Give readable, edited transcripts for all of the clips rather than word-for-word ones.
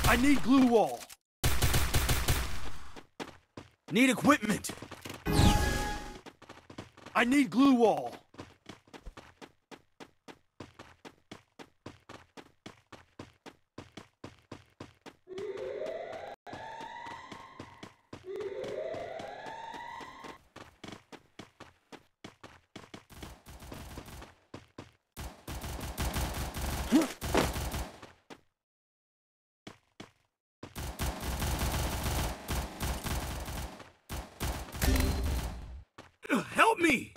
I need glue wall. Need equipment. I need glue wall. Help me!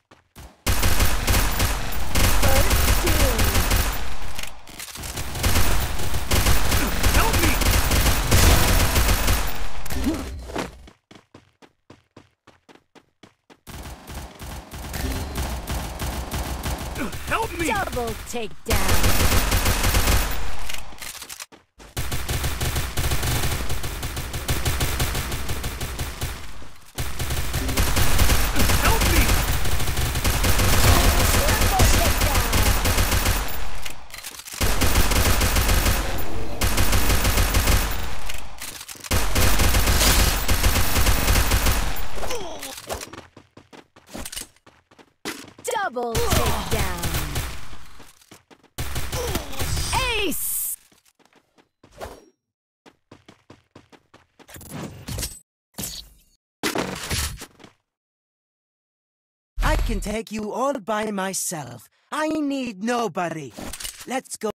Help me! Help me! Double takedown. Double takedown. Ace! I can take you all by myself. I need nobody. Let's go.